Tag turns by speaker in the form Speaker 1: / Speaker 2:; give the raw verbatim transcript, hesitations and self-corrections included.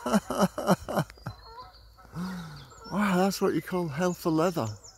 Speaker 1: Wow, that's what you call hell for leather.